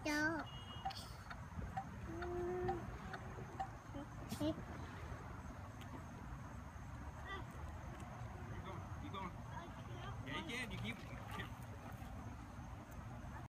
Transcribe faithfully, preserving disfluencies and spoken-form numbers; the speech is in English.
Dog. Keep going. Keep going. Yeah, you can. You keep.